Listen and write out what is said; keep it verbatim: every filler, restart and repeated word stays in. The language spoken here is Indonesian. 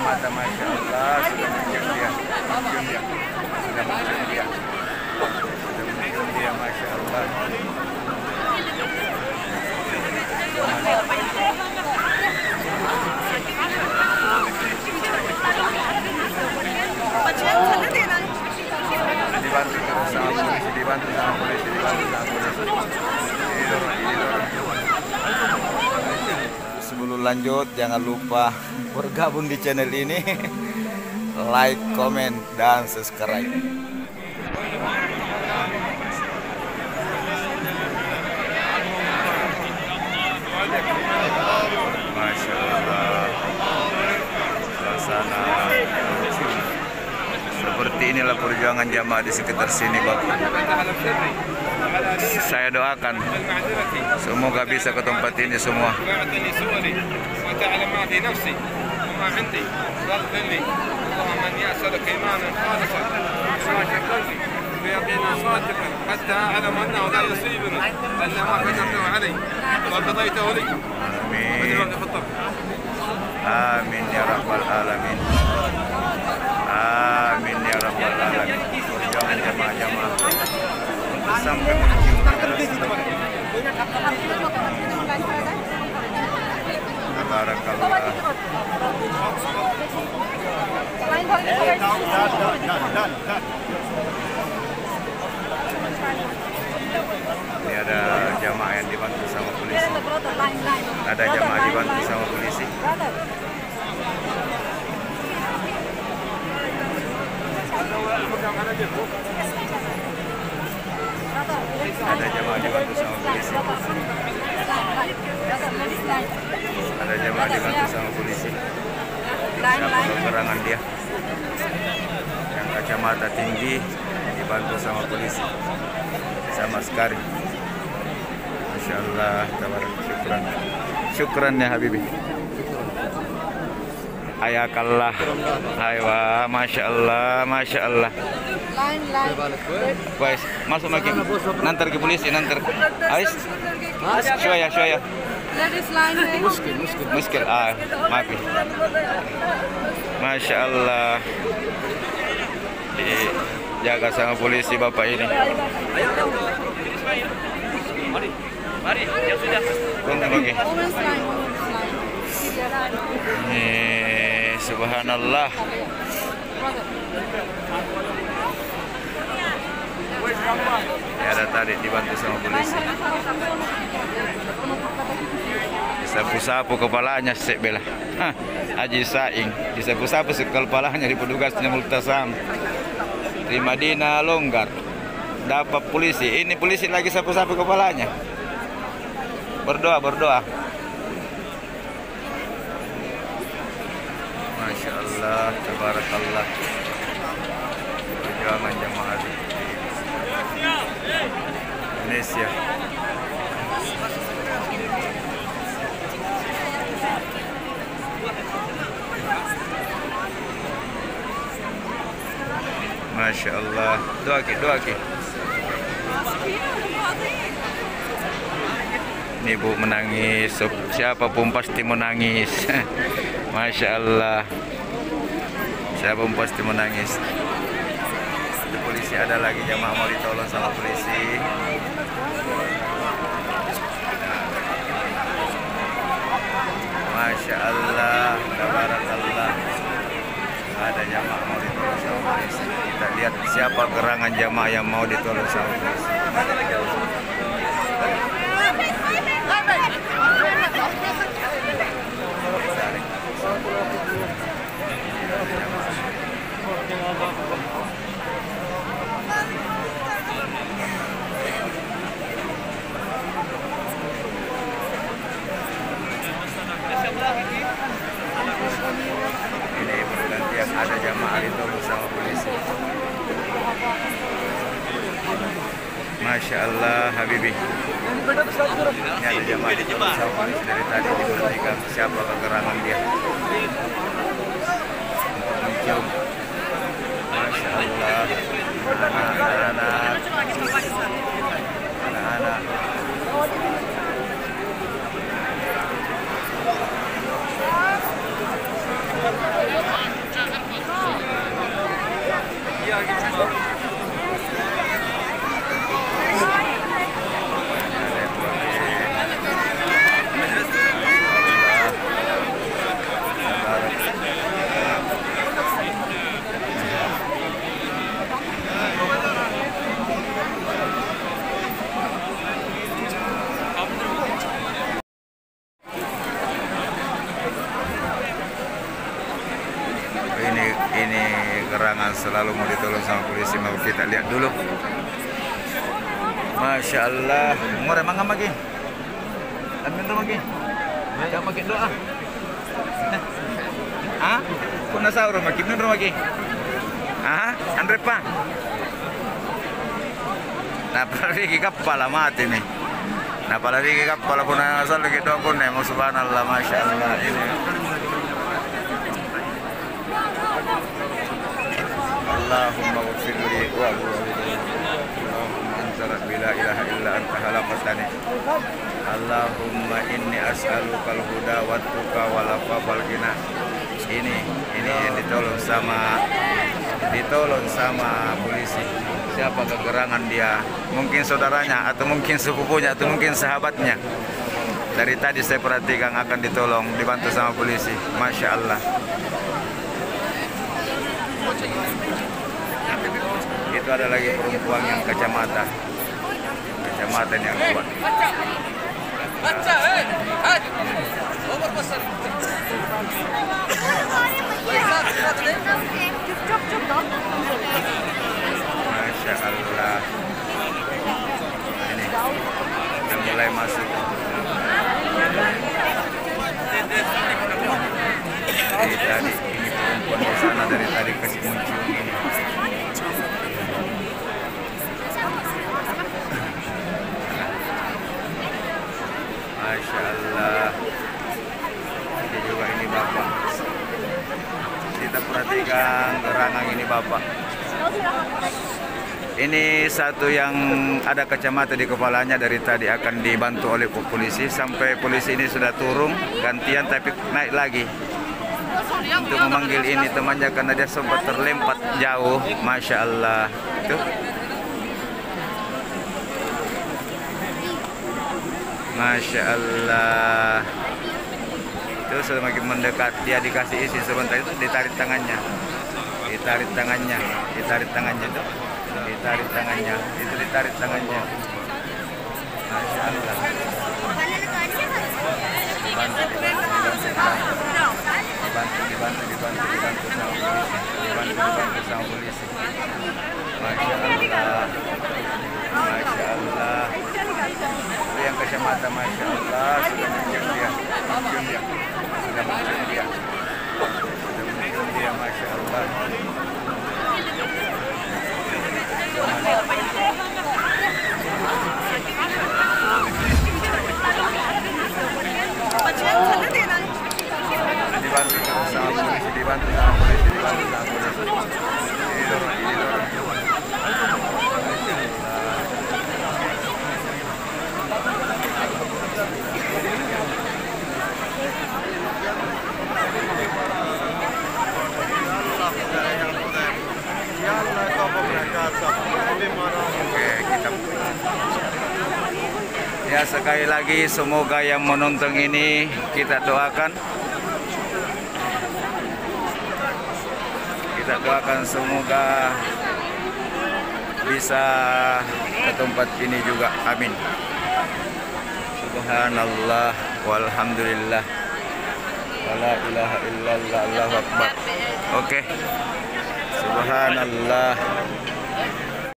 kacamata, masya Allah, sudah muncul dia, muncul dia, sudah muncul dia, sudah muncul dia, masya Allah. Dibantu terus sama polisi, dibantu sama polisi, dibantu sama polisi. Didorong, didorong. Sebelum lanjut, jangan lupa bergabung di channel ini, like, komen, dan subscribe. Masya Allah, suasana lucu. Seperti inilah perjuangan jamaah di sekitar sini, Bapak. Saya doakan semoga bisa ke tempat ini semua. Amin ya rabbal alamin. Amin ya rabbal alamin. Perjuangan jamaah-jamaah sampai menuju Barakallah. Ini ada jamaah yang dibantu sama polisi. Ada jamaah dibantu sama polisi. Ada jamaah dibantu sama polisi. Ada jamaah dibantu sama polisi. Siapa kegerangan dia? Yang kacamata tinggi dibantu sama polisi. Sama sekali. Masya Allah, tabarak, syukran. Syukran ya Habibi. Ayakallah. Aywa, Masya Allah, Masya Allah. Guys, masuk lagi. Nanti ke polisi, nanti. Ais, shoya, shoya. Muskil, muskil. Muskil, ah, maaf. Masya Allah. Dijaga sama polisi Bapak ini. Mari, mari, yang sudah. Nanti lagi. Ini, subhanallah. Ya, ada tadi dibantu sama polisi. Disapu-sapu kepalanya Syekh Bela. Hah, Haji Saing disapu-sapu kepalanya di petugasnya Multasam. Di Madinah longgar. Dapat polisi. Ini polisi lagi sapu-sapu kepalanya. Berdoa, berdoa. Masya Allah, tabarakallah. Perjuangan jamaah di Indonesia. Masya Allah. Doa ki, doa ki. Ini Bu menangis. Siapapun pasti menangis. Masya Allah. Siapapun pasti menangis. Di polisi ada lagi jamaah mau ditolong sama polisi. Masya Allah, tabarakallah. Ada jamaah mau ditolong sama polisi. Kita lihat siapa gerangan jamaah yang mau ditolong sama polisi. Ini pergantian, ada jamaah ditolong sama polisi. Masya Allah, Habibi. Ini ada jamaah ditolong sama polisi dari tadi diberhentikan. Siapa kegerangan dia? Untuk mencium. Masya Allah. Anak-anak. Anak-anak. Anak-anak. ini gerangan selalu mau ditolong sama polisi. Mau kita lihat dulu. Masya Allah. Umur emang nggak makin? Amin tuh makin. Jangan makin doa. Ah? Kuna sahur makin nun makin. Ah? Andre pa. Nah, palagi kapal mati nih. Nah, palagi kapal pun asal lagi doa pun ya. Subhanallah, masya Allah ini. Allahumma ghfir li wa Allahumma anta rabbi la ilaha illa anta khalaqtani. Allahumma inni as'aluka al-huda wa tuqa wal afwa wal ghina. Ini ini yang ditolong sama ditolong sama polisi. Siapa kegerangan dia? Mungkin saudaranya atau mungkin sepupunya atau mungkin sahabatnya. Dari tadi saya perhatikan akan ditolong, dibantu sama polisi. Masya Allah. Itu ada lagi perempuan yang kacamata, kacamata yang kuat. Baca, eh, nomor besar. Masya Allah. Ini yang mulai masuk. Dari tadi ini perempuan di sana dari tadi kasih muncul ini. Masya Allah. Ini juga ini bapak. Kita perhatikan gerangan ini bapak. Ini satu yang ada kacamata di kepalanya dari tadi akan dibantu oleh polisi sampai polisi ini sudah turun gantian tapi naik lagi untuk memanggil ini temannya karena dia sempat terlempar jauh. Masya Allah. Itu Masya Allah. Itu semakin mendekat dia dikasih isi sebentar itu ditarik tangannya, ditarik tangannya, ditarik tangannya itu, ditarik tangannya, itu ditarik tangannya. Masya Allah. Dibantu, dibantu, dibantu, dibantu, dibantu sama polisi, dibantu, dibantu sama polisi. Masya Allah, Masya Allah. Itu yang kacamata, Masya Allah, sudah muncul dia, muncul dia, sudah muncul dia, sudah muncul dia, Masya Allah. Dibantu sama polisi, dibantu sama polisi, dibantu sama polisi. Didorong, didorong. Oke, kita ya sekali lagi semoga yang menonton ini kita doakan, kita doakan semoga bisa ke tempat ini juga. Amin. Subhanallah walhamdulillah wala ilaha illallah Allahu akbar. Oke. Subhanallah